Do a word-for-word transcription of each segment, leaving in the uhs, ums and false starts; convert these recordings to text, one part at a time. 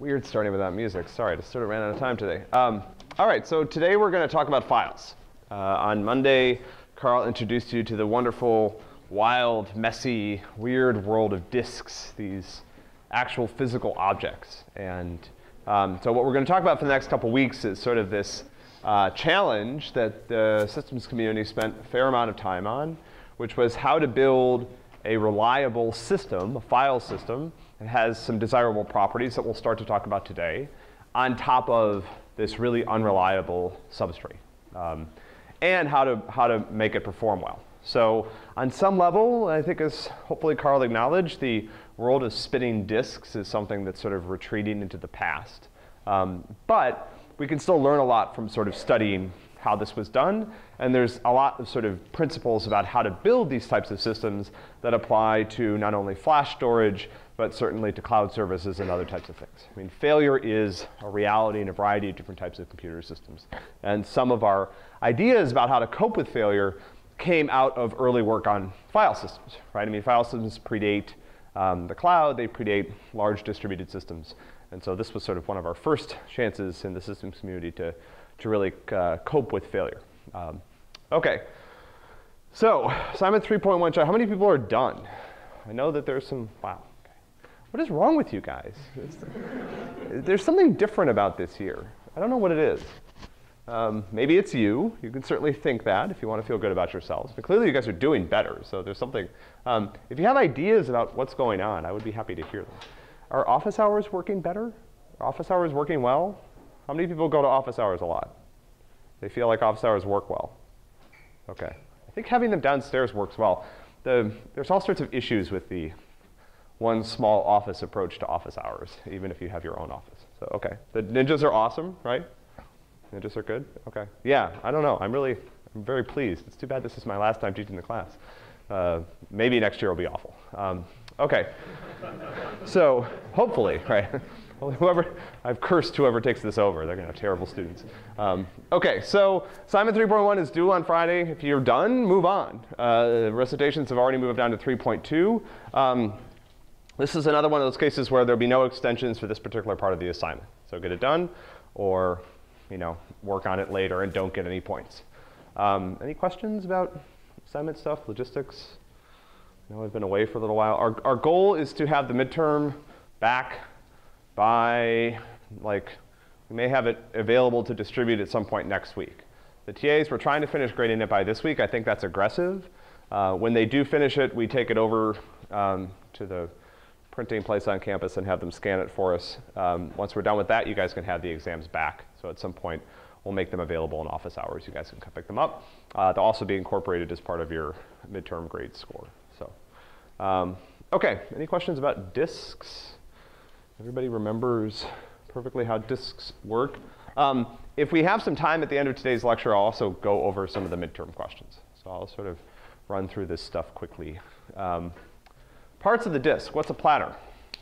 Weird starting without music. Sorry, I just sort of ran out of time today. Um, all right, so today we're going to talk about files. Uh, on Monday, Carl introduced you to the wonderful, wild, messy, weird world of disks, these actual physical objects. And um, so what we're going to talk about for the next couple weeks is sort of this uh, challenge that the systems community spent a fair amount of time on, which was how to build a reliable system, a file system, that has some desirable properties that we'll start to talk about today, on top of this really unreliable substrate, um, and how to, how to make it perform well. So on some level, I think as hopefully Carl acknowledged, the world of spinning disks is something that's sort of retreating into the past. Um, but we can still learn a lot from sort of studying how this was done. And there's a lot of sort of principles about how to build these types of systems that apply to not only flash storage, but certainly to cloud services and other types of things. I mean, failure is a reality in a variety of different types of computer systems. And some of our ideas about how to cope with failure came out of early work on file systems, right? I mean, file systems predate um, the cloud. They predate large distributed systems. And so this was sort of one of our first chances in the systems community to, to really uh, cope with failure. Um, OK. So assignment three point one, how many people are done? I know that there's some, wow. What is wrong with you guys? It's, there's something different about this year. I don't know what it is. Um, maybe it's you. You can certainly think that if you want to feel good about yourselves. But clearly, you guys are doing better. So there's something. Um, if you have ideas about what's going on, I would be happy to hear them. Are office hours working better? Are office hours working well? How many people go to office hours a lot? They feel like office hours work well. OK. I think having them downstairs works well. The, there's all sorts of issues with the one small office approach to office hours, even if you have your own office. So OK. The ninjas are awesome, right? Ninjas are good? OK. Yeah, I don't know. I'm really I'm very pleased. It's too bad this is my last time teaching the class. Uh, maybe next year will be awful. Um, OK. So hopefully, right? Well, whoever, I've cursed whoever takes this over. They're going to have terrible students. Um, OK, so assignment three point one is due on Friday. If you're done, move on. Uh, recitations have already moved down to three point two. Um, this is another one of those cases where there'll be no extensions for this particular part of the assignment. So get it done, or you know, work on it later and don't get any points. Um, any questions about assignment stuff, logistics? I know I've been away for a little while. Our, our goal is to have the midterm back by, like, we may have it available to distribute at some point next week. The T As, we're trying to finish grading it by this week. I think that's aggressive. Uh, when they do finish it, we take it over um, to the printing place on campus and have them scan it for us. Um, once we're done with that, you guys can have the exams back. So at some point, we'll make them available in office hours. You guys can come pick them up. Uh, they'll also be incorporated as part of your midterm grade score. So, um, OK, any questions about disks? Everybody remembers perfectly how disks work. Um, if we have some time at the end of today's lecture, I'll also go over some of the midterm questions. So I'll sort of run through this stuff quickly. Um, Parts of the disk. What's a platter?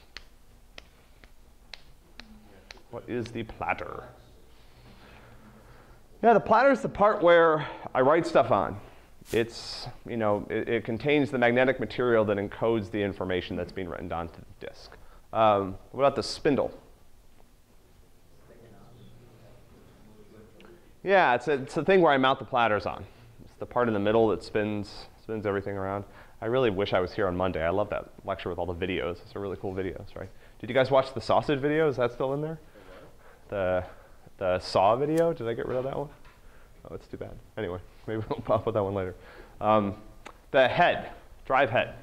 What is the platter? Yeah, the platter is the part where I write stuff on. It's, you know, it, it contains the magnetic material that encodes the information that's being written down to the disk. Um, what about the spindle? Yeah, it's a, it's the thing where I mount the platters on. It's the part in the middle that spins, spins everything around. I really wish I was here on Monday. I love that lecture with all the videos. Those are really cool videos, right? Did you guys watch the sausage video? Is that still in there? The, the saw video? Did I get rid of that one? Oh, it's too bad. Anyway, maybe we'll pop with that one later. Um, the head, drive head.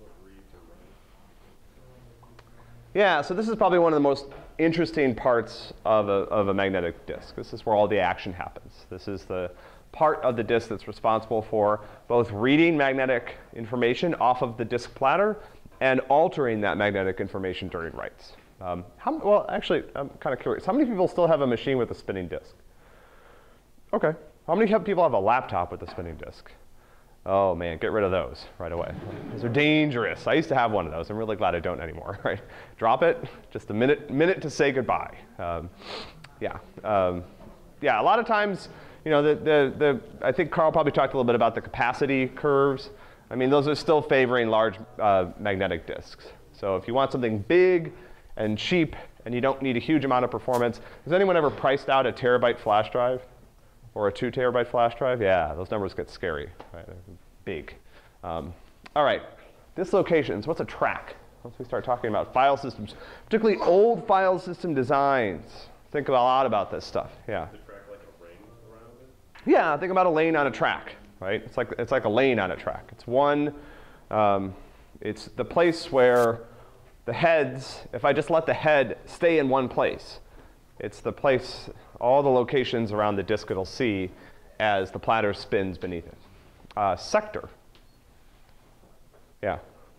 Yeah, so this is probably one of the most interesting parts of a, of a magnetic disk. This is where all the action happens. This is the part of the disk that's responsible for both reading magnetic information off of the disk platter and altering that magnetic information during writes. Um, how, well, actually, I'm kind of curious. How many people still have a machine with a spinning disk? OK. How many people have a laptop with a spinning disk? Oh, man, get rid of those right away. Those are dangerous. I used to have one of those. I'm really glad I don't anymore. Right? Drop it. Just a minute, minute to say goodbye. Um, yeah. Um, yeah, a lot of times, you know, the, the, the, I think Carl probably talked a little bit about the capacity curves. I mean, those are still favoring large uh, magnetic disks. So if you want something big and cheap and you don't need a huge amount of performance. Has anyone ever priced out a terabyte flash drive? Or a two terabyte flash drive? Yeah, those numbers get scary, right? They're big. Um, all right, dislocations. What's a track? Once we start talking about file systems, particularly old file system designs, think a lot about this stuff. Yeah. The track like a ring around it? Yeah, think about a lane on a track, right? It's like it's like a lane on a track. It's one. Um, it's the place where the heads. If I just let the head stay in one place, it's the place. All the locations around the disk it'll see as the platter spins beneath it. Uh, sector. Yeah.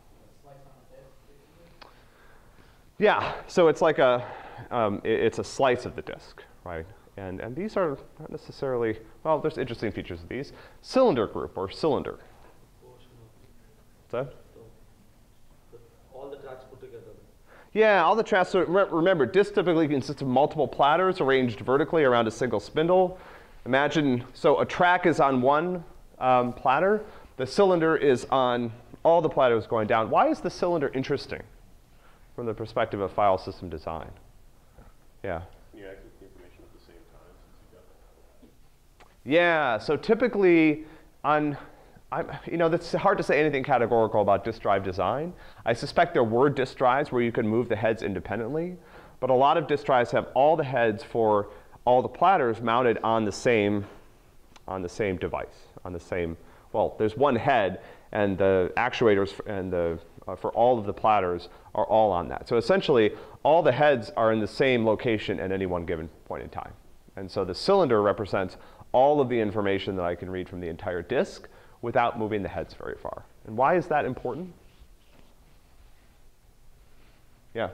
Yeah, so it's like a, um, it, it's a slice of the disk, right? And, and these are not necessarily, well, there's interesting features of these. Cylinder group or cylinder. What's that? All the tracks put together. Yeah, all the tracks, so remember, disk typically consists of multiple platters arranged vertically around a single spindle. Imagine, so a track is on one um, platter. The cylinder is on all the platters going down. Why is the cylinder interesting from the perspective of file system design? Yeah? Can you access the information at the same time since you got that? Yeah, so typically on, I'm, you know, it's hard to say anything categorical about disk drive design. I suspect there were disk drives where you could move the heads independently, but a lot of disk drives have all the heads for all the platters mounted on the same, on the same device, on the same, well, there's one head, and the actuators and the, uh, for all of the platters are all on that. So essentially, all the heads are in the same location at any one given point in time. And so the cylinder represents all of the information that I can read from the entire disk without moving the heads very far. And why is that important? Yeah.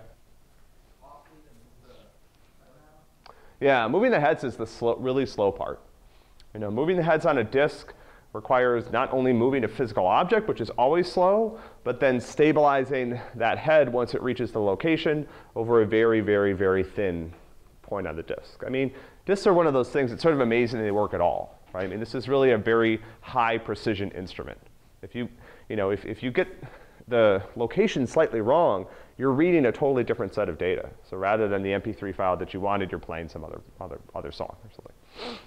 Yeah, moving the heads is the slow, really slow part. You know, moving the heads on a disk requires not only moving a physical object, which is always slow, but then stabilizing that head once it reaches the location over a very, very, very thin point on the disk. I mean, disks are one of those things, it's sort of amazing they work at all, right? I mean, this is really a very high precision instrument. If you, you know, if, if you get the location slightly wrong, you're reading a totally different set of data. So rather than the M P three file that you wanted, you're playing some other, other, other song or something.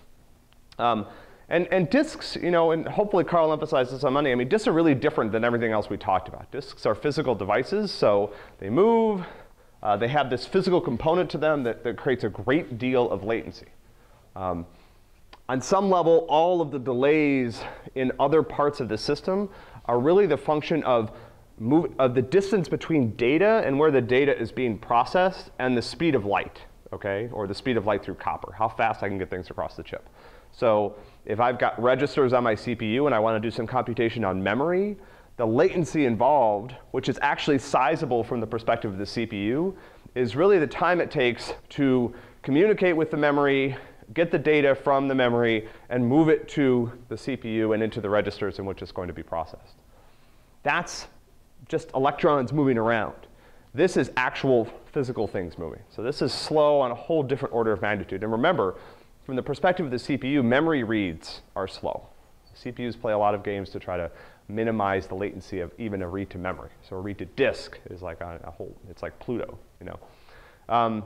Um, And, and disks, you know, and hopefully Carl emphasized this on Monday, I mean, disks are really different than everything else we talked about. Disks are physical devices, so they move. Uh, they have this physical component to them that, that creates a great deal of latency. Um, on some level, all of the delays in other parts of the system are really the function of, move, of the distance between data and where the data is being processed and the speed of light, okay, or the speed of light through copper, how fast I can get things across the chip. So if I've got registers on my C P U and I want to do some computation on memory, the latency involved, which is actually sizable from the perspective of the C P U, is really the time it takes to communicate with the memory, get the data from the memory, and move it to the C P U and into the registers in which it's going to be processed. That's just electrons moving around. This is actual physical things moving. So this is slow on a whole different order of magnitude. And remember, from the perspective of the C P U, memory reads are slow. C P Us play a lot of games to try to minimize the latency of even a read to memory. So a read to disk is like a, a whole, it's like Pluto, you know. Um,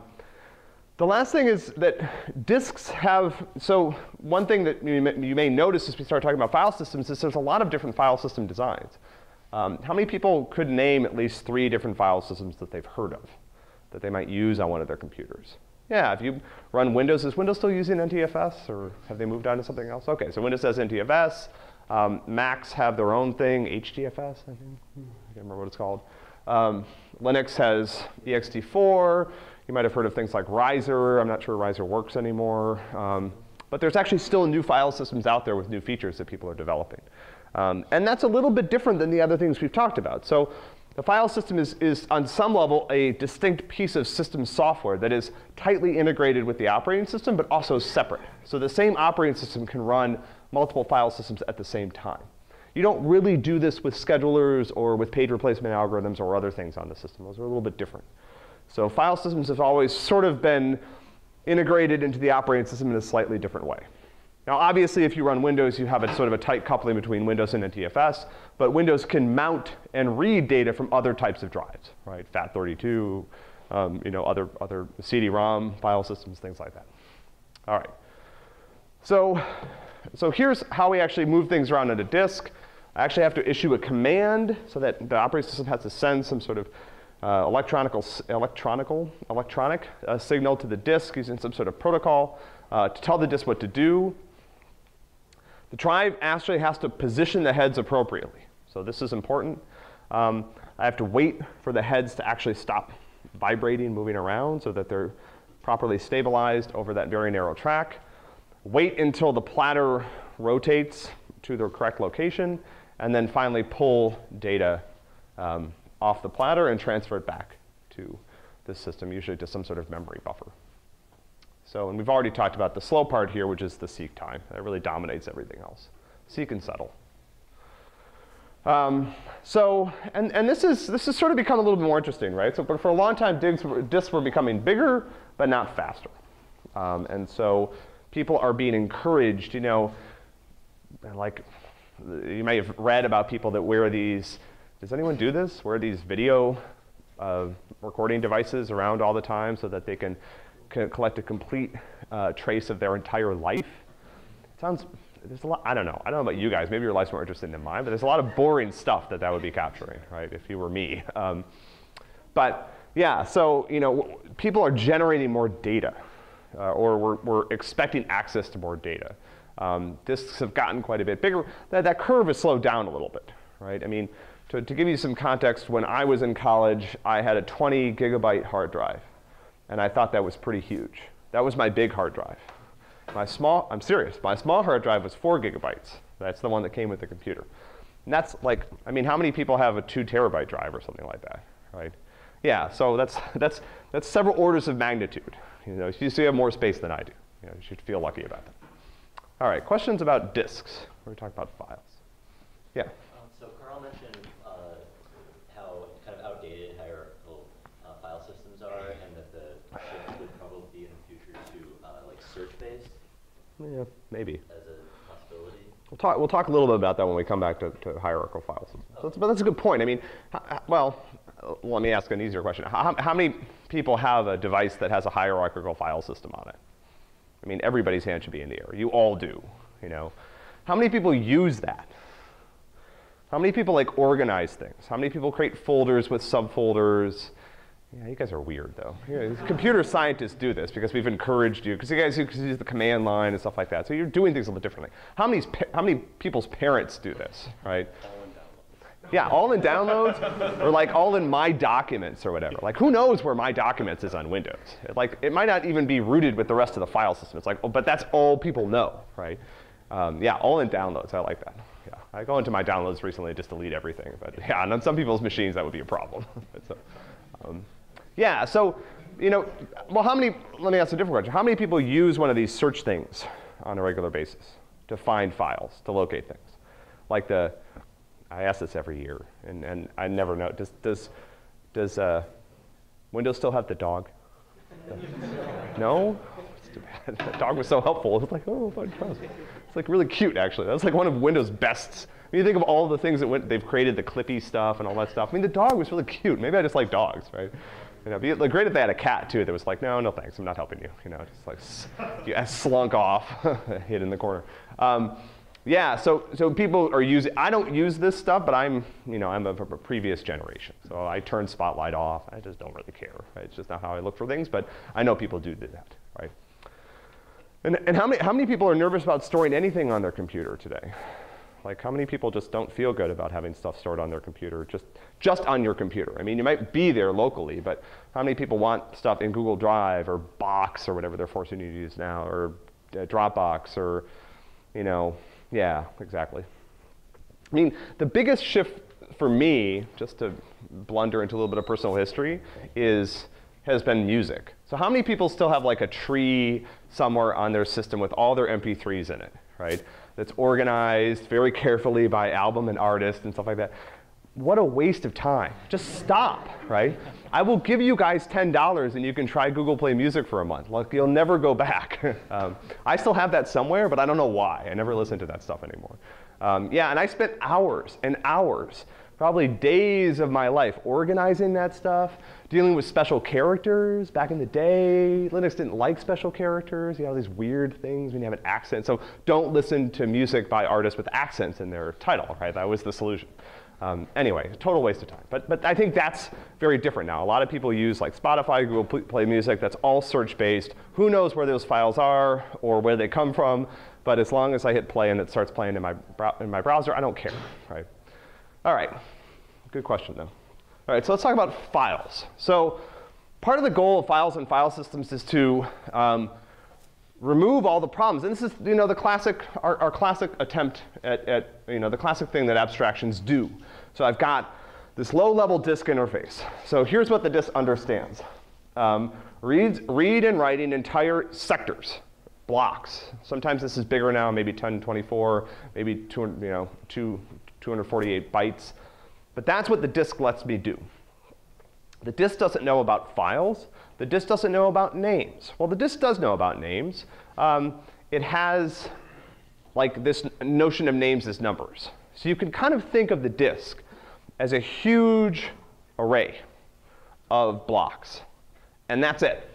the last thing is that disks have, so one thing that you may, you may notice as we start talking about file systems is there's a lot of different file system designs. Um, how many people could name at least three different file systems that they've heard of, that they might use on one of their computers? Yeah, if you run Windows, is Windows still using N T F S, or have they moved on to something else? OK, so Windows has N T F S. Um, Macs have their own thing, H D F S, I think. I can't remember what it's called. Um, Linux has E X T four. You might have heard of things like Riser. I'm not sure Riser works anymore. Um, but there's actually still new file systems out there with new features that people are developing. Um, and that's a little bit different than the other things we've talked about. So the file system is, is, on some level, a distinct piece of system software that is tightly integrated with the operating system, but also separate. So the same operating system can run multiple file systems at the same time. You don't really do this with schedulers or with page replacement algorithms or other things on the system. Those are a little bit different. So file systems have always sort of been integrated into the operating system in a slightly different way. Now, obviously, if you run Windows, you have a sort of a tight coupling between Windows and N T F S. But Windows can mount and read data from other types of drives, right? FAT thirty-two, um, you know, other, other C D ROM file systems, things like that. All right. So, so here's how we actually move things around on a disk. I actually have to issue a command so that the operating system has to send some sort of uh, electronical, electronical, electronic uh, signal to the disk using some sort of protocol uh, to tell the disk what to do. The drive actually has to position the heads appropriately. So this is important. Um, I have to wait for the heads to actually stop vibrating, moving around so that they're properly stabilized over that very narrow track. Wait until the platter rotates to the correct location, and then finally pull data um, off the platter and transfer it back to the system, usually to some sort of memory buffer. So, and we've already talked about the slow part here, which is the seek time. That really dominates everything else. Seek and settle. Um, so, and, and this is this has sort of become a little bit more interesting, right? So, but for a long time, disks were, disks were becoming bigger, but not faster. Um, and so, people are being encouraged, you know, like you may have read about people that wear these. Does anyone do this? Wear these video uh, recording devices around all the time so that they can collect a complete uh, trace of their entire life. It sounds, there's a lot, I don't know. I don't know about you guys. Maybe your life's more interesting than mine, but there's a lot of boring stuff that that would be capturing, right, if you were me. Um, but yeah, so, you know, people are generating more data, uh, or we're, we're expecting access to more data. Um, disks have gotten quite a bit bigger. That, that curve has slowed down a little bit, right? I mean, to, to give you some context, when I was in college, I had a twenty gigabyte hard drive. And I thought that was pretty huge. That was my big hard drive. My small, I'm serious, my small hard drive was four gigabytes. That's the one that came with the computer. And that's like, I mean, how many people have a two terabyte drive or something like that, right? Yeah, so that's, that's, that's several orders of magnitude. You know, you still have more space than I do. You know, you should feel lucky about that. All right, questions about disks. We're talking about files. Yeah? Um, so Carl mentioned uh, how kind of outdated hierarchical uh, file systems are, and that the shift would probably be in the future to uh, like search-based. Yeah, maybe. As a possibility. We'll talk, we'll talk a little bit about that when we come back to, to hierarchical file systems. So that's, but that's a good point. I mean, well, let me ask an easier question. How, how many people have a device that has a hierarchical file system on it? I mean, everybody's hand should be in the air. You all do, you know. How many people use that? How many people like organize things? How many people create folders with subfolders? Yeah, you guys are weird though. Yeah, computer scientists do this because we've encouraged you, because you guys use the command line and stuff like that. So you're doing things a little differently. How many, how many people's parents do this, right? Yeah, all in downloads, or like all in My Documents or whatever. Like, who knows where My Documents is on Windows? It, like, it might not even be rooted with the rest of the file system. It's like, oh, but that's all people know, right? Um, yeah, all in downloads. I like that. Yeah, I go into my downloads recently to just delete everything. But yeah, and on some people's machines that would be a problem. so, um, yeah, so you know, well, how many? Let me ask a different question. How many people use one of these search things on a regular basis to find files, to locate things, like the I ask this every year, and, and I never know. Does, does, does uh, Windows still have the dog? No? It's too bad. The dog was so helpful. It was like, oh, it's like really cute, actually. That's like one of Windows' bests. When you think of all the things that went, they've created, the Clippy stuff and all that stuff. I mean, the dog was really cute. Maybe I just like dogs, right? You know, it'd be great if they had a cat, too, that was like, no, no thanks, I'm not helping you. You know, just like, you slunk off, hid in the corner. Um, Yeah, so so people are using. I don't use this stuff, but I'm you know I'm of a previous generation, so I turn Spotlight off. I just don't really care. Right? It's just not how I look for things, but I know people do do that, right? And and how many how many people are nervous about storing anything on their computer today? Like, how many people just don't feel good about having stuff stored on their computer, just just on your computer? I mean, you might be there locally, but how many people want stuff in Google Drive or Box or whatever they're forcing you to use now, or uh, Dropbox, or you know. Yeah, exactly. I mean, the biggest shift for me, just to blunder into a little bit of personal history, is has been music. So how many people still have like a tree somewhere on their system with all their M P threes in it, right? That's organized very carefully by album and artist and stuff like that. What a waste of time. Just stop, right? I will give you guys ten dollars and you can try Google Play Music for a month. Like, you'll never go back. um, I still have that somewhere, but I don't know why. I never listen to that stuff anymore. Um, yeah, and I spent hours and hours probably days of my life organizing that stuff, dealing with special characters. Back in the day, Linux didn't like special characters. You have these weird things when you have an accent. So don't listen to music by artists with accents in their title, right? That was the solution. Um, anyway, total waste of time. But, but I think that's very different now. A lot of people use like Spotify, Google Play Music. That's all search-based. Who knows where those files are or where they come from? But as long as I hit play and it starts playing in my, in my browser, I don't care, right? All right, good question though. All right, so let's talk about files. So part of the goal of files and file systems is to um, remove all the problems. And this is, you know, the classic, our, our classic attempt at, at, you know, the classic thing that abstractions do. So I've got this low-level disk interface. So here's what the disk understands. Um, reads, read and writing entire sectors, blocks. Sometimes this is bigger now, maybe ten twenty-four, maybe two hundred, you know, two, two hundred forty-eight bytes. But that's what the disk lets me do. The disk doesn't know about files. The disk doesn't know about names. Well, the disk does know about names. Um, it has like this notion of names as numbers. So you can kind of think of the disk as a huge array of blocks. And that's it.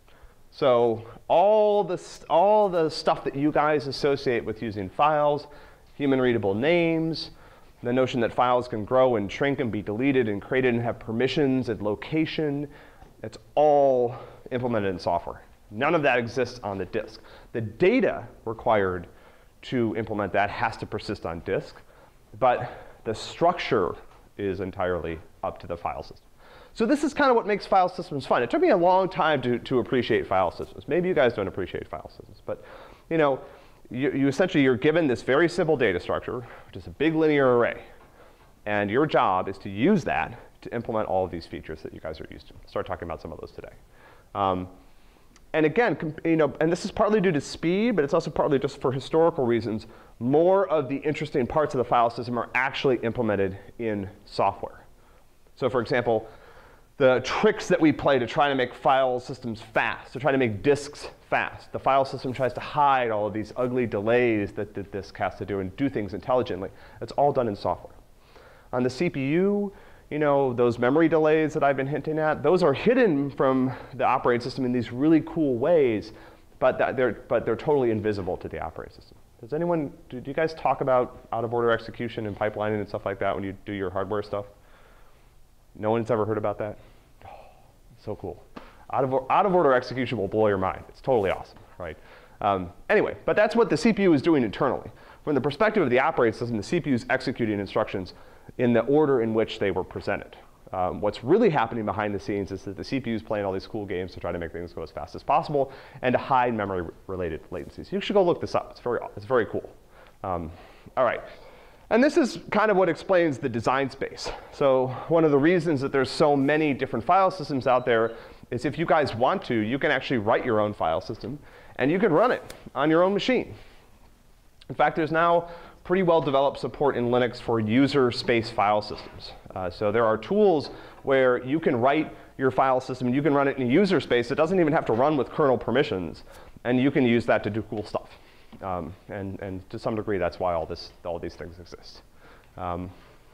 So all the, all the stuff that you guys associate with using files, human readable names, the notion that files can grow and shrink and be deleted and created and have permissions and location, it's all implemented in software. None of that exists on the disk. The data required to implement that has to persist on disk, but the structure is entirely up to the file system. So this is kind of what makes file systems fun. It took me a long time to, to appreciate file systems. Maybe you guys don't appreciate file systems, but you know, you, you essentially, you're given this very simple data structure, which is a big linear array. And your job is to use that to implement all of these features that you guys are used to. I'll start talking about some of those today. Um, and again, you know, and this is partly due to speed, but it's also partly just for historical reasons. More of the interesting parts of the file system are actually implemented in software. So for example, the tricks that we play to try to make file systems fast, to try to make disks fast. The file system tries to hide all of these ugly delays that the disk has to do and do things intelligently. It's all done in software. On the C P U, you know, those memory delays that I've been hinting at, those are hidden from the operating system in these really cool ways, but that they're, but they're totally invisible to the operating system. Does anyone, do you guys talk about out-of-order execution and pipelining and stuff like that when you do your hardware stuff? No one's ever heard about that? Oh, so cool. Out of, out of order execution will blow your mind. It's totally awesome, right? Um, anyway, but that's what the C P U is doing internally. From the perspective of the operating system, the C P U is executing instructions in the order in which they were presented. Um, what's really happening behind the scenes is that the C P U is playing all these cool games to try to make things go as fast as possible and to hide memory-related latencies. You should go look this up. It's very, it's very cool. Um, all right. And this is kind of what explains the design space. So one of the reasons that there's so many different file systems out there is if you guys want to, you can actually write your own file system, and you can run it on your own machine. In fact, there's now pretty well-developed support in Linux for user space file systems. Uh, so there are tools where you can write your file system, you can run it in user space. It doesn't even have to run with kernel permissions, and you can use that to do cool stuff. Um, and, and to some degree, that's why all, this, all these things exist. Um,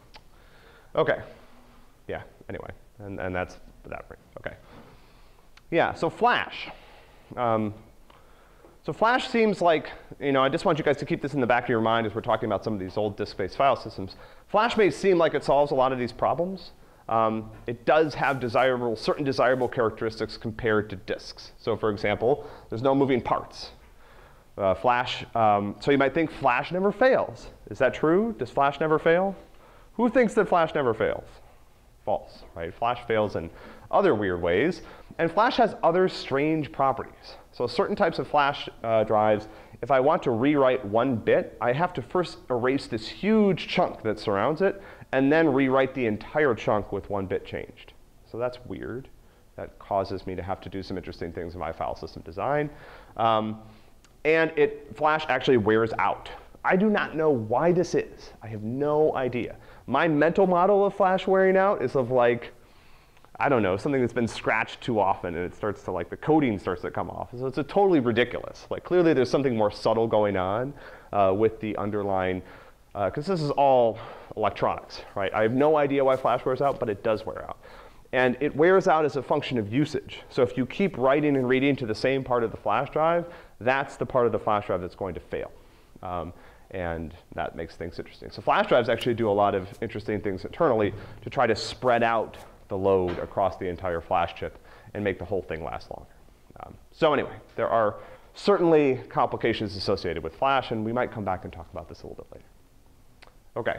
OK. Yeah, anyway, and, and that's that. OK. Yeah, so Flash. Um, so Flash seems like, you know, I just want you guys to keep this in the back of your mind as we're talking about some of these old disk-based file systems. Flash may seem like it solves a lot of these problems. Um, it does have desirable, certain desirable characteristics compared to disks. So for example, there's no moving parts. Uh, Flash, um, so you might think Flash never fails. Is that true? Does Flash never fail? Who thinks that Flash never fails? False, right? Flash fails in other weird ways. And Flash has other strange properties. So certain types of Flash uh, drives, if I want to rewrite one bit, I have to first erase this huge chunk that surrounds it, and then rewrite the entire chunk with one bit changed. So that's weird. That causes me to have to do some interesting things in my file system design. Um, and it, Flash actually wears out. I do not know why this is. I have no idea. My mental model of Flash wearing out is of like, I don't know, something that's been scratched too often and it starts to like, the coating starts to come off. So it's a totally ridiculous. Like clearly there's something more subtle going on uh, with the underlying because uh, this is all electronics, right? I have no idea why flash wears out, but it does wear out. And it wears out as a function of usage. So if you keep writing and reading to the same part of the flash drive, that's the part of the flash drive that's going to fail. Um, and that makes things interesting. So flash drives actually do a lot of interesting things internally to try to spread out the load across the entire flash chip and make the whole thing last longer. Um, so anyway, there are certainly complications associated with flash, and we might come back and talk about this a little bit later. OK.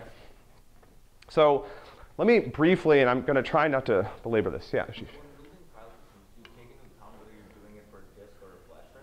So let me briefly, and I'm going to try not to belabor this. Yeah, Ashish. When building file systems, do you take into account whether you're doing it for a disk or a flash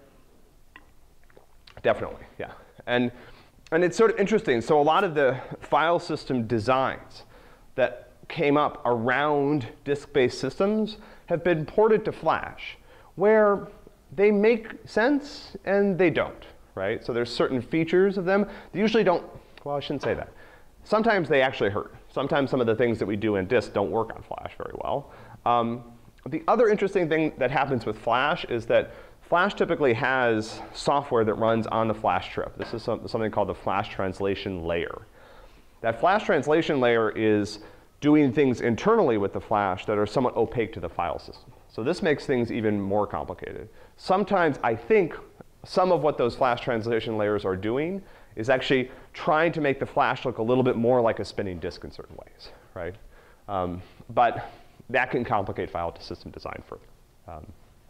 drive? Definitely, yeah. And, and it's sort of interesting. So a lot of the file system designs that came up around disk-based systems have been ported to flash, where they make sense and they don't, right? So there's certain features of them that usually don't, well, I shouldn't say that. Sometimes they actually hurt. Sometimes some of the things that we do in disk don't work on flash very well. Um, the other interesting thing that happens with flash is that flash typically has software that runs on the flash chip. This is some, something called the flash translation layer. That flash translation layer is doing things internally with the flash that are somewhat opaque to the file system. So this makes things even more complicated. Sometimes I think some of what those flash translation layers are doing is actually trying to make the flash look a little bit more like a spinning disk in certain ways, right? Um, but that can complicate file to system design further. Um,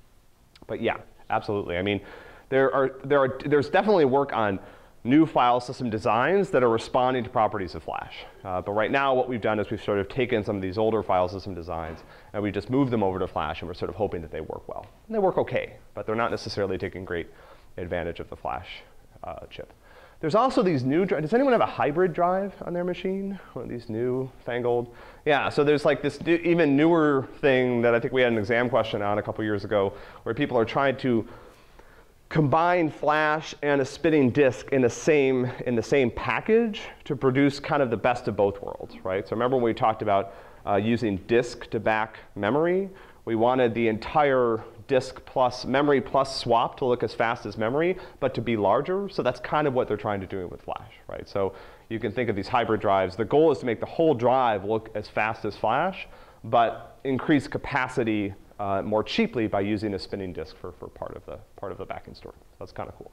but yeah, absolutely. I mean, there are, there are, there's definitely work on new file system designs that are responding to properties of flash. Uh, but right now, what we've done is we've sort of taken some of these older file system designs, and we just moved them over to flash, and we're sort of hoping that they work well. And they work OK, but they're not necessarily taking great advantage of the flash uh, chip. There's also these new drives. Does anyone have a hybrid drive on their machine? One of these new fangled? Yeah, so there's like this even newer thing that I think we had an exam question on a couple years ago, where people are trying to combine flash and a spinning disk in the same in the same package to produce kind of the best of both worlds, right? So remember when we talked about uh, using disk to back memory? We wanted the entire disk plus memory plus swap to look as fast as memory, but to be larger. So that's kind of what they're trying to do with flash, right? So you can think of these hybrid drives. The goal is to make the whole drive look as fast as flash, but increase capacity uh, more cheaply by using a spinning disk for, for part of the part of the backend story. That's kind of cool.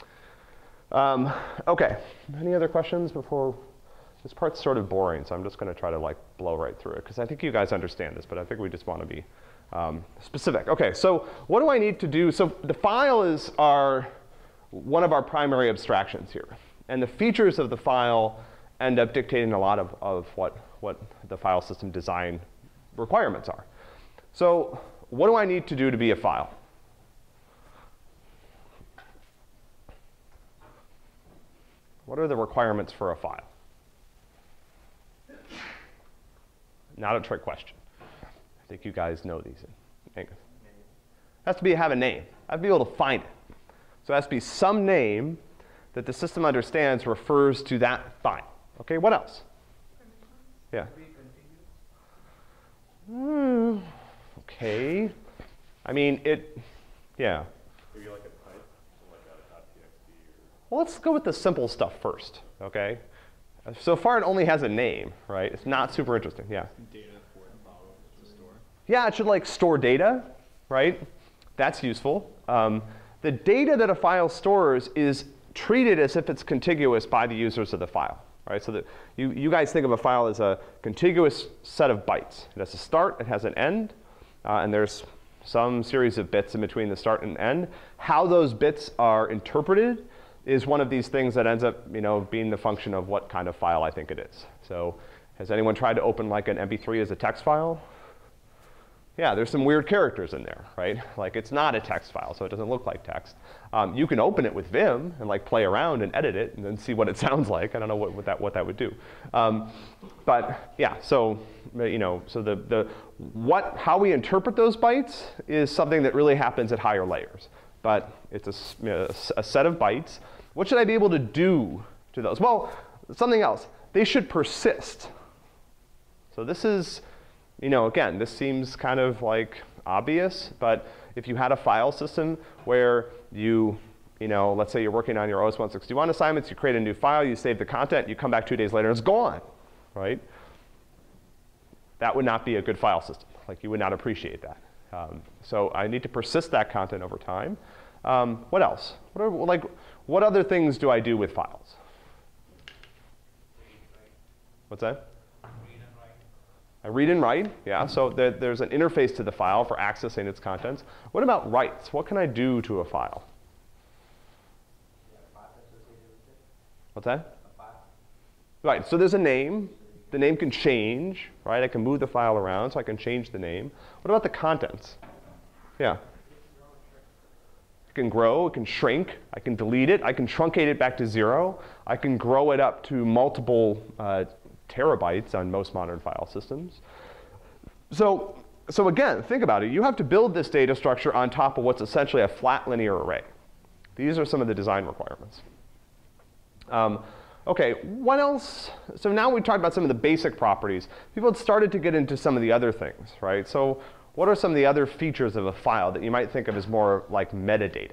Um, OK, any other questions before? This part's sort of boring, so I'm just going to try to like blow right through it, because I think you guys understand this, but I think we just want to be Um, specific. OK, so what do I need to do? So the file is our, one of our primary abstractions here. And the features of the file end up dictating a lot of, of what, what the file system design requirements are. So what do I need to do to be a file? What are the requirements for a file? Not a trick question. I think you guys know these. Angus. It has to be have a name. I have to be able to find it. So it has to be some name that the system understands refers to that file. OK, what else? Yeah. Mm, OK. I mean, it, yeah. Maybe like a type, so like a .txt or. Well, let's go with the simple stuff first, OK? So far, it only has a name, right? It's not super interesting. Yeah. Data for a file to store. Yeah, it should like store data, right? That's useful. Um, the data that a file stores is treated as if it's contiguous by the users of the file, right? So that you, you guys think of a file as a contiguous set of bytes. It has a start, it has an end, uh, and there's some series of bits in between the start and end. How those bits are interpreted is one of these things that ends up, you know, being the function of what kind of file I think it is. So has anyone tried to open like an M P three as a text file? Yeah, there's some weird characters in there, right? Like it's not a text file, so it doesn't look like text. Um, you can open it with Vim and like play around and edit it and then see what it sounds like. I don't know what, what that what that would do. Um, but yeah, so you know, so the the what how we interpret those bytes is something that really happens at higher layers. But it's a, you know, a set of bytes. What should I be able to do to those? Well, something else. They should persist. So this is, you know, again, this seems kind of like obvious, but if you had a file system where you you know, let's say you're working on your O S one sixty-one assignments, you create a new file, you save the content, you come back two days later, and it's gone, right? That would not be a good file system. Like, you would not appreciate that. Um, so I need to persist that content over time. Um, what else? What are, like, what other things do I do with files? What's that? I read and write, yeah, so there, there's an interface to the file for accessing its contents. What about writes? What can I do to a file? What's that? Right, so there's a name. The name can change, right? I can move the file around, so I can change the name. What about the contents? Yeah. It can grow, it can shrink, I can delete it, I can truncate it back to zero, I can grow it up to multiple uh, terabytes on most modern file systems. So, so again, think about it. You have to build this data structure on top of what's essentially a flat linear array. These are some of the design requirements. Um, okay, what else? So now we've talked about some of the basic properties. People had started to get into some of the other things, right? So what are some of the other features of a file that you might think of as more like metadata?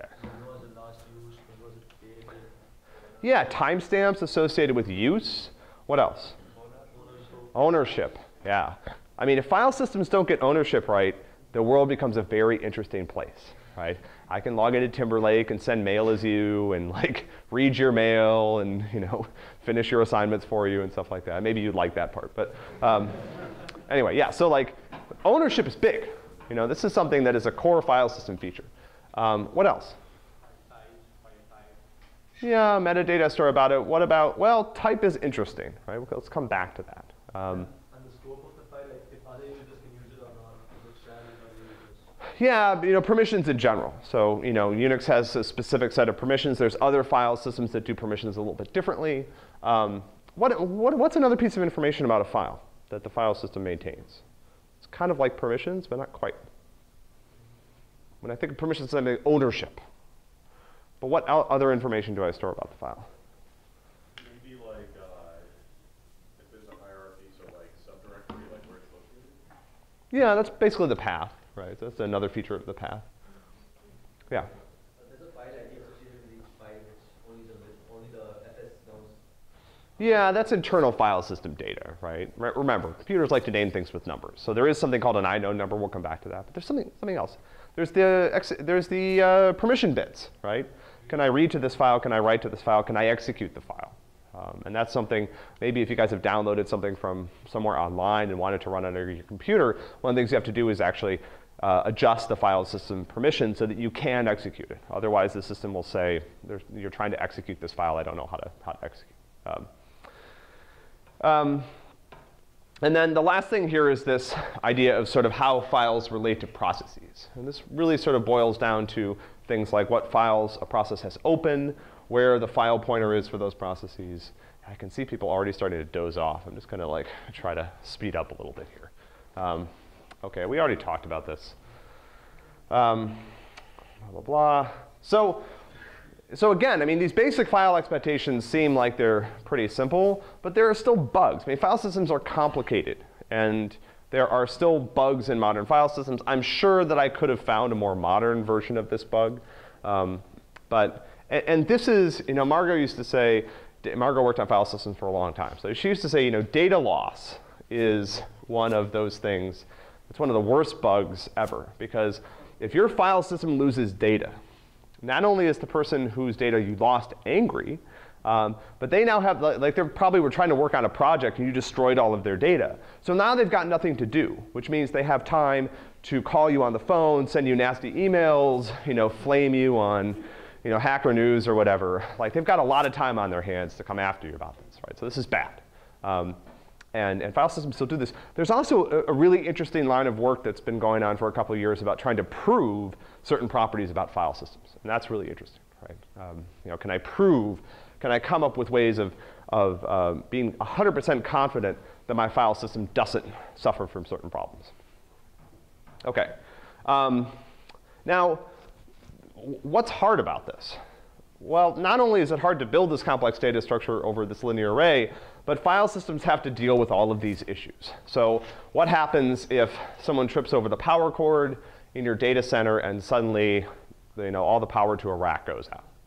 Yeah, timestamps associated with use. What else? Ownership, yeah. I mean, if file systems don't get ownership right, the world becomes a very interesting place, right? I can log into Timberlake and send mail as you and like read your mail and, you know, finish your assignments for you and stuff like that. Maybe you'd like that part, but um, anyway, yeah. So like ownership is big. You know, this is something that is a core file system feature. Um, what else? Yeah, metadata store about it. What about, well, type is interesting, right? Let's come back to that. Um, and the scope of the file, like if other users can use it or not, is it shared with other users? Yeah, you know, permissions in general. So, you know, Unix has a specific set of permissions. There's other file systems that do permissions a little bit differently. Um, what, what, what's another piece of information about a file that the file system maintains? It's kind of like permissions, but not quite. When I think of permissions, I mean ownership. But what other information do I store about the file? Maybe like uh, if there's a hierarchy, so like subdirectory, like where it's located? Yeah, that's basically the path, right? That's another feature of the path. Yeah. There's a file I D associated with each file, which only the, only the F S knows. Yeah, that's internal file system data, right? Re remember, computers like to name things with numbers. So there is something called an inode number. We'll come back to that. But there's something, something else. There's the, ex there's the uh, permission bits, right? Can I read to this file? Can I write to this file? Can I execute the file? Um, and that's something, maybe if you guys have downloaded something from somewhere online and wanted to run under your computer, one of the things you have to do is actually uh, adjust the file system permission so that you can execute it. Otherwise, the system will say, you're trying to execute this file. I don't know how to, how to execute. Um, um, and then the last thing here is this idea of sort of how files relate to processes. And this really sort of boils down to things like what files a process has open, where the file pointer is for those processes. I can see people already starting to doze off. I'm just going to like try to speed up a little bit here. Um, OK, we already talked about this. Um, blah, blah, blah. So, so again, I mean, these basic file expectations seem like they're pretty simple, but there are still bugs. I mean, file systems are complicated, and there are still bugs in modern file systems. I'm sure that I could have found a more modern version of this bug. Um, but, and, and this is, you know, Margot used to say, Margot worked on file systems for a long time. So she used to say, you know, data loss is one of those things. It's one of the worst bugs ever. Because if your file system loses data, not only is the person whose data you lost angry, Um, but they now have, like they probably were trying to work on a project and you destroyed all of their data. So now they've got nothing to do, which means they have time to call you on the phone, send you nasty emails, you know, flame you on, you know, Hacker News or whatever. Like they've got a lot of time on their hands to come after you about this, right? So this is bad. Um, and, and file systems still do this. There's also a, a really interesting line of work that's been going on for a couple of years about trying to prove certain properties about file systems. And that's really interesting, right? Um, you know, can I prove Can I come up with ways of, of uh, being one hundred percent confident that my file system doesn't suffer from certain problems? OK. Um, now, what's hard about this? Well, not only is it hard to build this complex data structure over this linear array, but file systems have to deal with all of these issues. So what happens if someone trips over the power cord in your data center and suddenly you know, all the power to a rack goes out?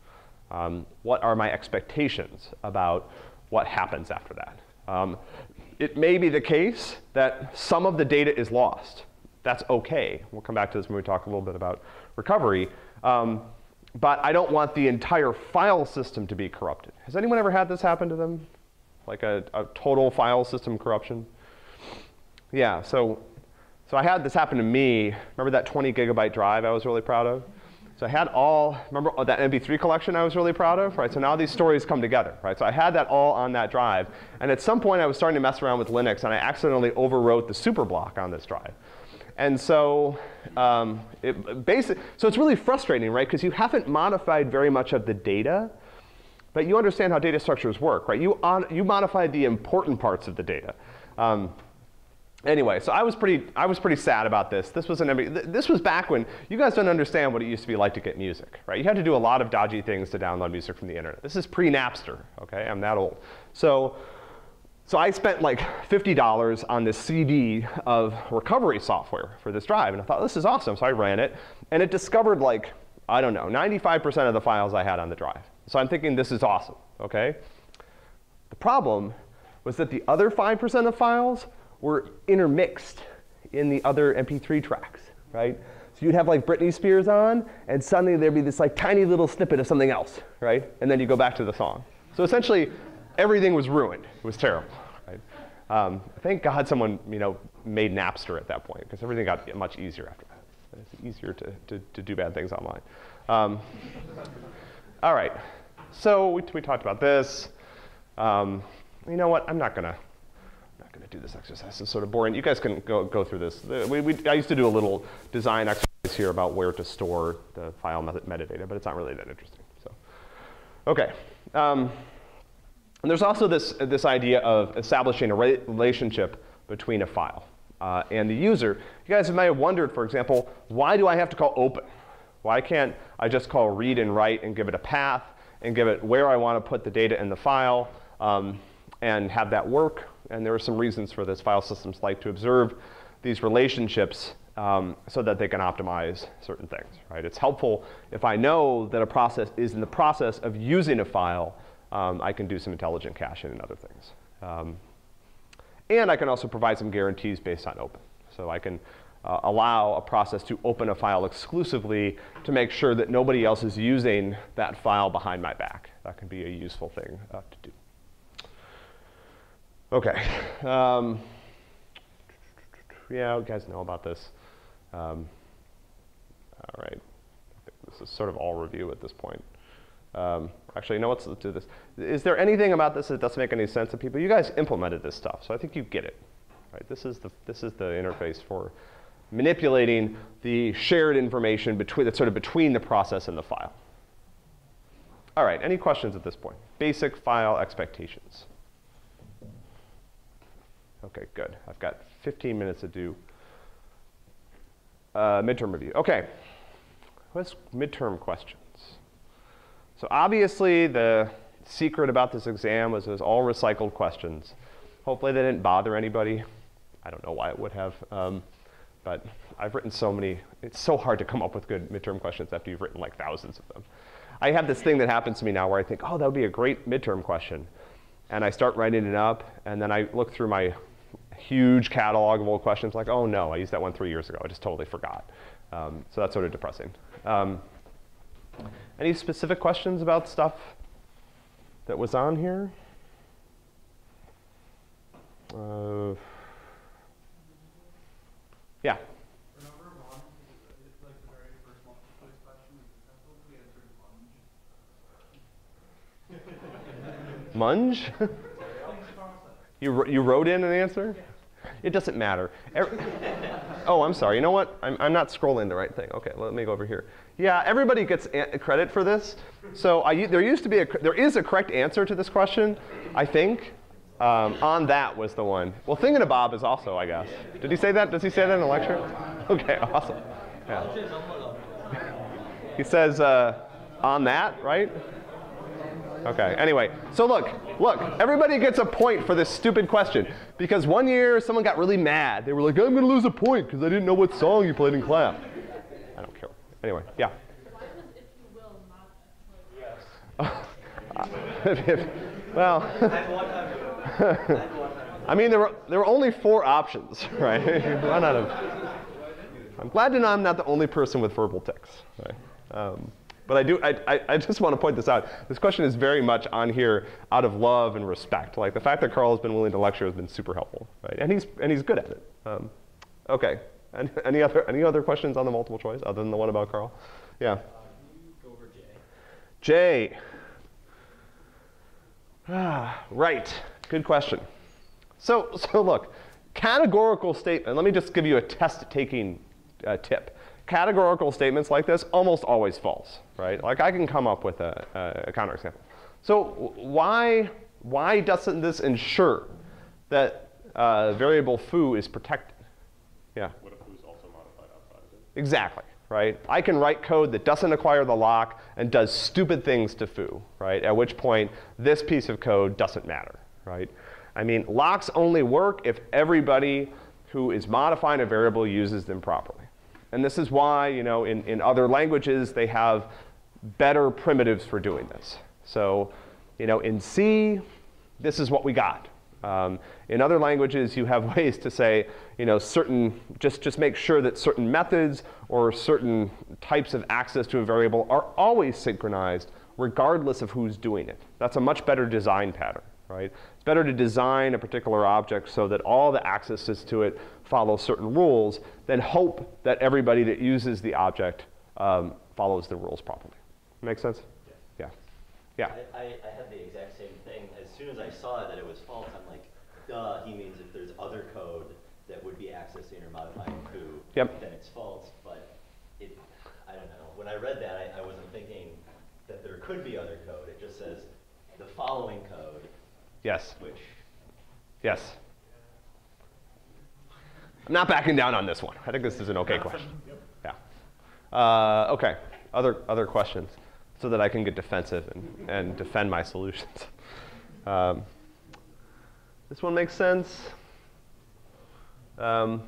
Um, what are my expectations about what happens after that? Um, it may be the case that some of the data is lost. That's OK. We'll come back to this when we talk a little bit about recovery. Um, but I don't want the entire file system to be corrupted. Has anyone ever had this happen to them? Like a, a total file system corruption? Yeah, so, so I had this happen to me. Remember that twenty gigabyte drive I was really proud of? So I had all, remember that M P three collection I was really proud of, right? So now these stories come together, right? So I had that all on that drive. And at some point I was starting to mess around with Linux, and I accidentally overwrote the superblock on this drive. And so um, it basic, so it's really frustrating, right? Because you haven't modified very much of the data, but you understand how data structures work, right? You, on, you modified the important parts of the data. Um, anyway, so I was pretty, I was pretty sad about this. This was an, this was back when you guys don't understand what it used to be like to get music, right? You had to do a lot of dodgy things to download music from the internet. This is pre-Napster, okay? I'm that old. So, so I spent like fifty dollars on this C D of recovery software for this drive, and I thought, this is awesome. So I ran it, and it discovered like, I don't know, ninety-five percent of the files I had on the drive. So I'm thinking, this is awesome, okay? The problem was that the other five percent of files were intermixed in the other M P three tracks, right? So you'd have like Britney Spears on, and suddenly there'd be this like tiny little snippet of something else, right? And then you go back to the song. So essentially, everything was ruined. It was terrible, right? Um, thank God someone, you know, made Napster at that point, because everything got much easier after that. It's easier to, to, to do bad things online. Um, all right, so we, we talked about this. Um, you know what? I'm not gonna, I'm not gonna do this exercise. It's sort of boring. You guys can go go through this. We, we, I used to do a little design exercise here about where to store the file met metadata, but it's not really that interesting. So, okay. Um, and there's also this this idea of establishing a re relationship between a file uh, and the user. You guys might have wondered, for example, why do I have to call open? Why can't I just call read and write and give it a path and give it where I want to put the data in the file um, and have that work? And there are some reasons for this. File systems like to observe these relationships um, so that they can optimize certain things, right? It's helpful if I know that a process is in the process of using a file. Um, I can do some intelligent caching and other things. Um, and I can also provide some guarantees based on open. So I can Uh, allow a process to open a file exclusively to make sure that nobody else is using that file behind my back. That can be a useful thing uh, to do. OK. Um, yeah, you guys know about this. Um, all right. I think this is sort of all review at this point. Um, actually, you know what? Let's do this. Is there anything about this that doesn't make any sense to people? You guys implemented this stuff, so I think you get it. Right? This is the, this is the interface for manipulating the shared information between, that's sort of between the process and the file. All right, any questions at this point? Basic file expectations. OK, good. I've got fifteen minutes to do uh, midterm review. OK, what's midterm questions? So obviously, the secret about this exam was it was all recycled questions. Hopefully, they didn't bother anybody. I don't know why it would have. Um, But I've written so many. It's so hard to come up with good midterm questions after you've written like thousands of them. I have this thing that happens to me now where I think, oh, that would be a great midterm question. And I start writing it up, and then I look through my huge catalog of old questions like, oh, no, I used that one three years ago. I just totally forgot. Um, so that's sort of depressing. Um, any specific questions about stuff that was on here? Uh, Yeah. For number of ones, it's like the very first multiple choice question is successful. We answered munge. Munge? you, you wrote in an answer? It doesn't matter. Every, oh, I'm sorry. You know what? I'm, I'm not scrolling the right thing. OK, let me go over here. Yeah, everybody gets a credit for this. So I, there used to be a, there is a correct answer to this question, I think. Um, on that was the one. Well, Thingamabob is also, I guess. Did he say that? Does he say that in a lecture? OK, awesome. Yeah. He says uh, on that, right? OK, anyway. So look, look, everybody gets a point for this stupid question. Because one year, someone got really mad. They were like, I'm going to lose a point because I didn't know what song you played in class. I don't care. Anyway, yeah. Why was if you will not? if, if, well, I had one time ago. I had one time ago. I mean, there were, there were only four options, right? You run out of. I'm glad to know I'm not the only person with verbal tics, right? Um, but I do. I, I, I just want to point this out. This question is very much on here out of love and respect. Like the fact that Carl has been willing to lecture has been super helpful, right? And he's and he's good at it. Um, okay. Any, any other any other questions on the multiple choice other than the one about Carl? Yeah. Uh, can you go over J? J. Ah, right. Good question. So so look, categorical statement. Let me just give you a test-taking uh, tip. Categorical statements like this almost always false, right? Like I can come up with a, a, a counterexample. So why why doesn't this ensure that uh, variable foo is protected? Yeah. What if foo's also modified outside of it? Exactly, right? I can write code that doesn't acquire the lock and does stupid things to foo, right? At which point this piece of code doesn't matter, right? I mean, locks only work if everybody who is modifying a variable uses them properly. And this is why, you know, in, in other languages, they have better primitives for doing this. So, you know, in C, this is what we got. Um, in other languages, you have ways to say, you know, certain, just, just make sure that certain methods or certain types of access to a variable are always synchronized regardless of who's doing it. That's a much better design pattern, right? It's better to design a particular object so that all the accesses to it follow certain rules than hope that everybody that uses the object um, follows the rules properly. Make sense? Yeah. Yeah. I, I, I had the exact same thing. As soon as I saw that it was false, I'm like, duh, he means if there's other code that would be accessing or modifying foo, Yep. then it's false. But it, I don't know. When I read that, I, I wasn't thinking that there could be other code. It just says the following code, Yes. which Yes. I'm not backing down on this one. I think this is an okay question. Yeah. Uh, okay. Other other questions, so that I can get defensive and, and defend my solutions. Um, this one makes sense. Um,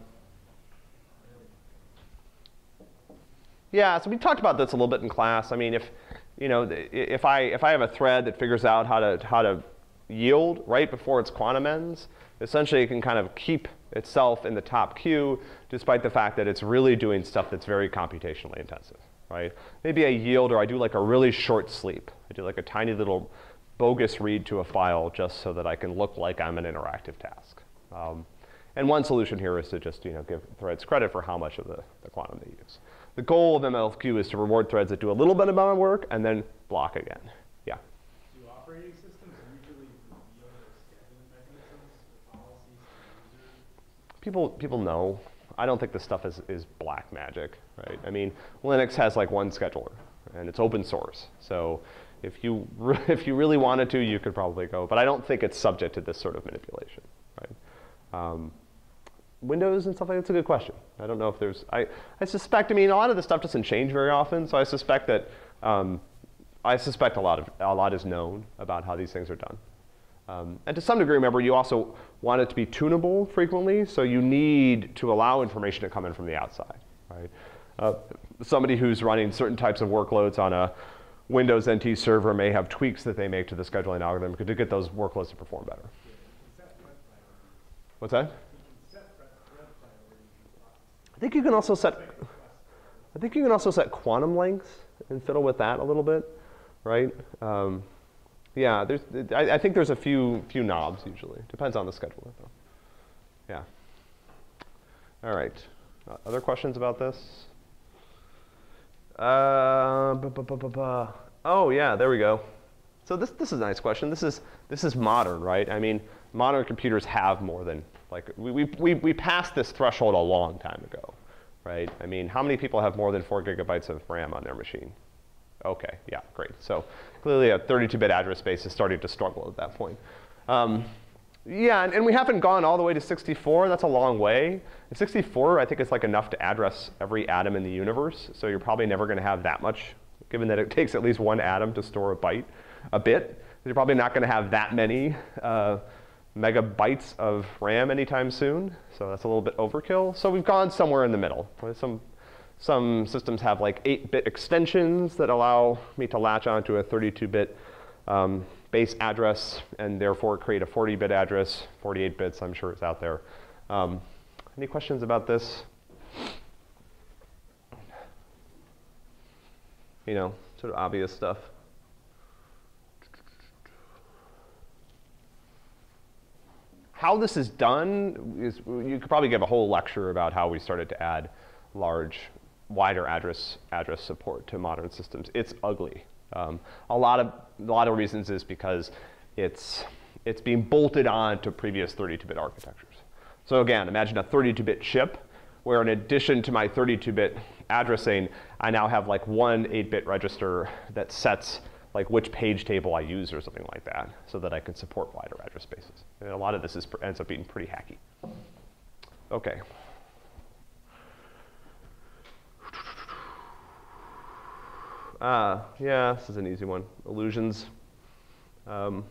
yeah. So we talked about this a little bit in class. I mean, if you know, if I if I have a thread that figures out how to how to yield right before its quantum ends, essentially it can kind of keep itself in the top queue despite the fact that it's really doing stuff that's very computationally intensive, right? Maybe I yield or I do like a really short sleep. I do like a tiny little bogus read to a file just so that I can look like I'm an interactive task. Um, and one solution here is to just you know, give threads credit for how much of the, the quantum they use. The goal of M L Q is to reward threads that do a little bit of my work and then block again. Yeah? Do operating systems usually reveal their scheduling mechanisms or policies to users? People, people know. I don't think this stuff is, is black magic, right? I mean, Linux has like one scheduler, and it's open source. So if you, re if you really wanted to, you could probably go. But I don't think it's subject to this sort of manipulation, right? Um, Windows and stuff like that, that's a good question. I don't know if there's, I, I suspect, I mean, a lot of this stuff doesn't change very often, so I suspect that, um, I suspect a lot of, a lot is known about how these things are done. Um, and to some degree, remember, you also want it to be tunable frequently, so you need to allow information to come in from the outside, right? Uh, somebody who's running certain types of workloads on a Windows N T server may have tweaks that they make to the scheduling algorithm to get those workloads to perform better. What's that? I think you can also set, I think you can also set quantum lengths and fiddle with that a little bit, right? Um, yeah, there's, I, I think there's a few few knobs usually. Depends on the scheduler though. Yeah. All right. Uh, other questions about this? Uh, bu -bu -bu -bu -bu. Oh yeah, there we go. So this this is a nice question. This is this is modern, right? I mean, modern computers have more than like we we we we passed this threshold a long time ago, right? I mean, how many people have more than four gigabytes of RAM on their machine? Okay, yeah, great. So clearly a thirty-two bit address space is starting to struggle at that point. Um, yeah, and, and we haven't gone all the way to sixty-four. That's a long way. And sixty-four, I think, is like enough to address every atom in the universe. So you're probably never going to have that much, given that it takes at least one atom to store a byte, a bit. You're probably not going to have that many uh, megabytes of RAM anytime soon. So that's a little bit overkill. So we've gone somewhere in the middle. There's some Some systems have like eight bit extensions that allow me to latch onto a thirty-two bit um, base address and therefore create a forty bit address. forty-eight bits, I'm sure it's out there. Um, any questions about this? You know, sort of obvious stuff. How this is done is, you could probably give a whole lecture about how we started to add large, wider address address support to modern systems. It's ugly. Um, a lot of a lot of reasons is because it's it's being bolted on to previous thirty-two bit architectures. So again, imagine a thirty-two bit chip where in addition to my thirty-two bit addressing, I now have like one eight bit register that sets like which page table I use or something like that, so that I can support wider address spaces. And a lot of this is, ends up being pretty hacky. Okay. Ah, yeah, this is an easy one. Illusions. Um,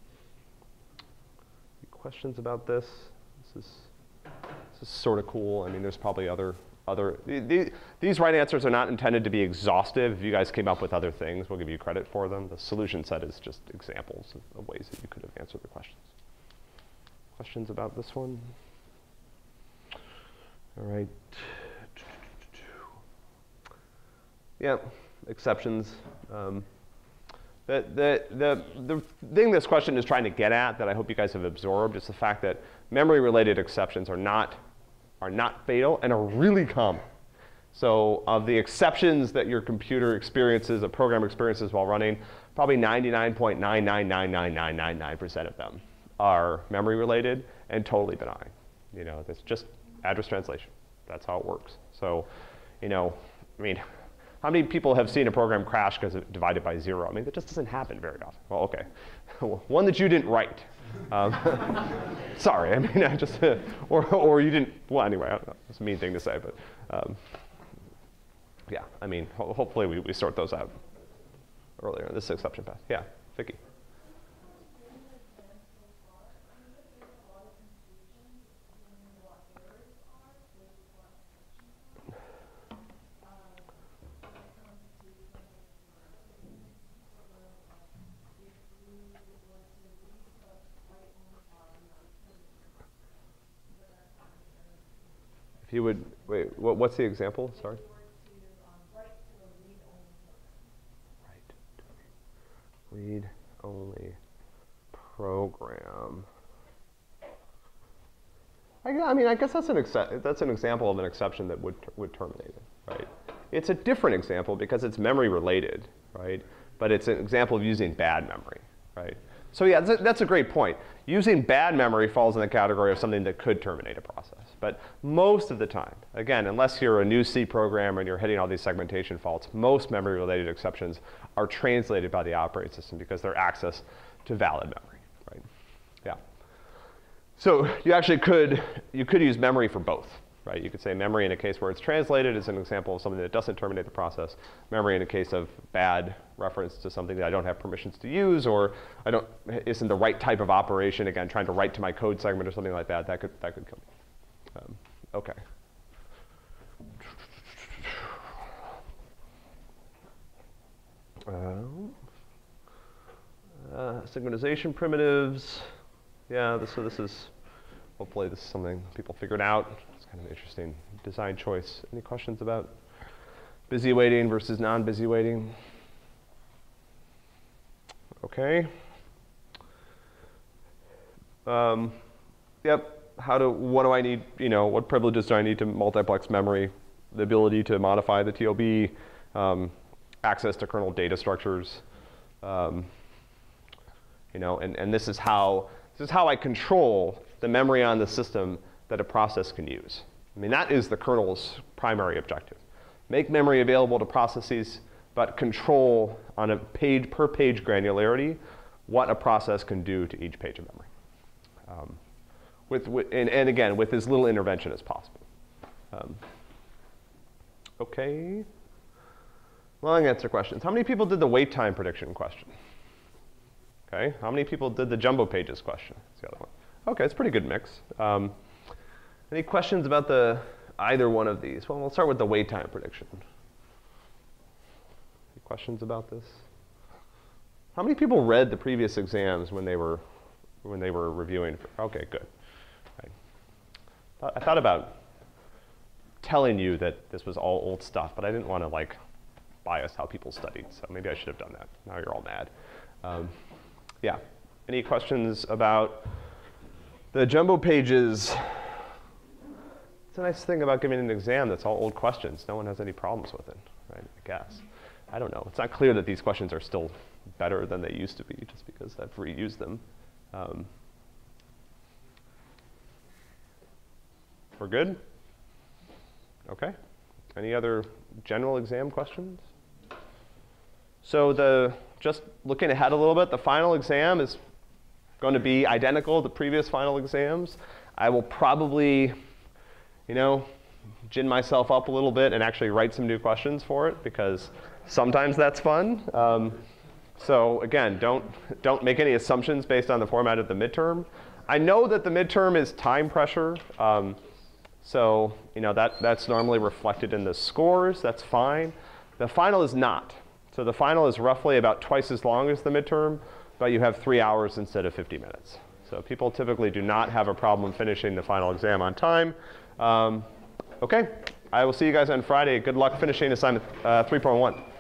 questions about this? This is, this is sort of cool. I mean, there's probably other Other, the, these right answers are not intended to be exhaustive. If you guys came up with other things, we'll give you credit for them. The solution set is just examples of, of ways that you could have answered the questions. Questions about this one? All right. Yeah, exceptions. Um, the, the, the, the thing this question is trying to get at that I hope you guys have absorbed is the fact that memory-related exceptions are not are not fatal and are really common. So of the exceptions that your computer experiences, a program experiences while running, probably ninety-nine point nine nine nine nine nine nine nine percent of them are memory related and totally benign. You know, it's just address translation. That's how it works. So, you know, I mean, how many people have seen a program crash because it divided by zero? I mean, that just doesn't happen very often. Well, okay. One that you didn't write. Um, sorry, I mean, I just, uh, or, or you didn't, well, anyway, I don't know. It's a mean thing to say, but um, yeah, I mean, ho hopefully we, we sort those out earlier in this exception path. Yeah, Vicky. If you would, wait, what, what's the example? Sorry. Read only program. I, I mean, I guess that's an exce that's an example of an exception that would would terminate it, right? It's a different example because it's memory related, right? But it's an example of using bad memory, right? So yeah, that's a, that's a great point. Using bad memory falls in the category of something that could terminate a process. But most of the time, again, unless you're a new C program and you're hitting all these segmentation faults, most memory-related exceptions are translated by the operating system because they're access to valid memory, right? Yeah. So you actually could, you could use memory for both, right? You could say memory in a case where it's translated is an example of something that doesn't terminate the process. Memory in a case of bad reference to something that I don't have permissions to use or I don't, isn't the right type of operation, again, trying to write to my code segment or something like that, that could, that could kill me. Um, okay. Um, uh, synchronization primitives. Yeah, this, so this is, hopefully this is something people figured out. It's kind of an interesting design choice. Any questions about busy waiting versus non-busy waiting? Okay. Um, yep. How do, what do I need, you know, what privileges do I need to multiplex memory? The ability to modify the T O B, um, access to kernel data structures, um, you know, and, and this is how, this is how I control the memory on the system that a process can use. I mean, that is the kernel's primary objective. Make memory available to processes, but control on a page per page granularity what a process can do to each page of memory. Um, With, with, and, and again, with as little intervention as possible. Um, okay. Long answer questions. How many people did the wait time prediction question? Okay. How many people did the jumbo pages question? That's the other one. Okay, it's a pretty good mix. Um, any questions about the either one of these? Well, we'll start with the wait time prediction. Any questions about this? How many people read the previous exams when they were when they were reviewing? For, okay, good. Right. I thought about telling you that this was all old stuff, but I didn't want to like bias how people studied, so maybe I should have done that. Now you're all mad. Um, yeah. Any questions about the jumbo pages? It's a nice thing about giving an exam that's all old questions. No one has any problems with it, right? I guess. I don't know. It's not clear that these questions are still better than they used to be just because I've reused them. Um, we're good? Okay. Any other general exam questions? So the, just looking ahead a little bit, the final exam is going to be identical to previous final exams. I will probably, you know, gin myself up a little bit and actually write some new questions for it because sometimes that's fun. Um, so again, don't, don't make any assumptions based on the format of the midterm. I know that the midterm is time pressure. Um, so you know, that, that's normally reflected in the scores. That's fine. The final is not. So the final is roughly about twice as long as the midterm, but you have three hours instead of fifty minutes. So people typically do not have a problem finishing the final exam on time. Um, okay, I will see you guys on Friday. Good luck finishing assignment uh, three point one.